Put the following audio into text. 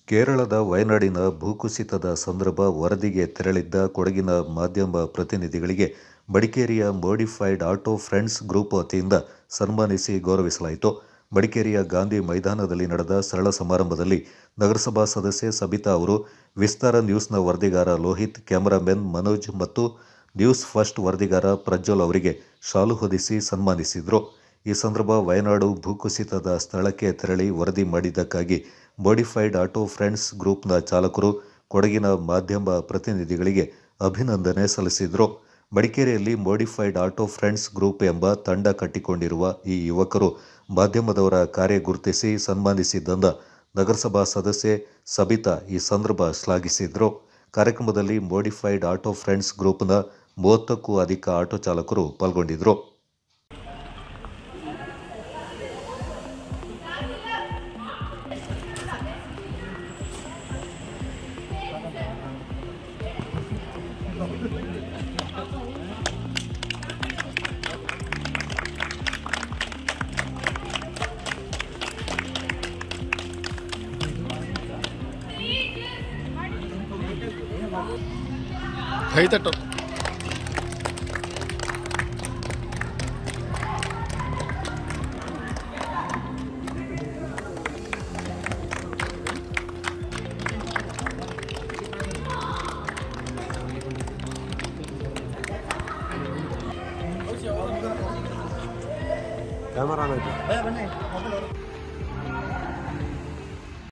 ಕೇರಳದ ವಯನಾಡಿನ ಭೂಕುಸಿತದ ಸಂದರ್ಭ ವರದಿಗೆ ತೆರಳಿದ್ದ ಕೊಡಗಿನ ಮಾಧ್ಯಮ ಪ್ರತಿನಿಧಿಗಳಿಗೆ ಮಡಿಕೇರಿಯ ಮೋಡಿಫೈಡ್ ಆಟೋ ಫ್ರೆಂಡ್ಸ್ ಗ್ರೂಪ್ ವತಿಯಿಂದ ಸನ್ಮಾನಿಸಿ ಗೌರವಿಸಲಾಯಿತು. ಮಡಿಕೇರಿಯ ಗಾಂಧಿ ಮೈದಾನದಲ್ಲಿ ನಡೆದ ಸರಳ ಸಮಾರಂಭದಲ್ಲಿ ನಗರಸಭಾ ಸದಸ್ಯೆ ಸಬಿತಾ ಅವರು ವಿಸ್ತಾರ ನ್ಯೂಸ್ನ ವರದಿಗಾರ ಲೋಹಿತ್, ಕ್ಯಾಮರಾಮನ್ ಮನೋಜ್ ಮತ್ತು ನ್ಯೂಸ್ ಫಸ್ಟ್ ವರದಿಗಾರ ಪ್ರಜ್ವಲ್ ಅವರಿಗೆ ಶಾಲು ಹೊದಿಸಿ ಸನ್ಮಾನಿಸಿದರು. ಈ ಸಂದರ್ಭ ವಯನಾಡು ಭೂಕುಸಿತದ ಸ್ಥಳಕ್ಕೆ ತೆರಳಿ ವರದಿ ಮಾಡಿದ್ದಕ್ಕಾಗಿ ಮೋಡಿಫೈಡ್ ಆಟೋ ಫ್ರೆಂಡ್ಸ್ ಗ್ರೂಪ್ನ ಚಾಲಕರು ಕೊಡಗಿನ ಮಾಧ್ಯಮ ಪ್ರತಿನಿಧಿಗಳಿಗೆ ಅಭಿನಂದನೆ ಸಲ್ಲಿಸಿದರು. ಮಡಿಕೇರಿಯಲ್ಲಿ ಮೋಡಿಫೈಡ್ ಆಟೋ ಫ್ರೆಂಡ್ಸ್ ಗ್ರೂಪ್ ಎಂಬ ತಂಡ ಕಟ್ಟಿಕೊಂಡಿರುವ ಈ ಯುವಕರು ಮಾಧ್ಯಮದವರ ಕಾರ್ಯ ಗುರುತಿಸಿ ಸನ್ಮಾನಿಸಿದ್ದನ್ನು ನಗರಸಭಾ ಸದಸ್ಯೆ ಸಬಿತಾ ಈ ಸಂದರ್ಭ ಶ್ಲಾಘಿಸಿದರು. ಕಾರ್ಯಕ್ರಮದಲ್ಲಿ ಮೋಡಿಫೈಡ್ ಆಟೋ ಫ್ರೆಂಡ್ಸ್ ಗ್ರೂಪ್ನ 30ಕ್ಕೂ ಅಧಿಕ ಆಟೋ ಚಾಲಕರು ಪಾಲ್ಗೊಂಡಿದ್ದರು. ಕೈ ತಟ್ಟು. ಕ್ಯಾಮರಾ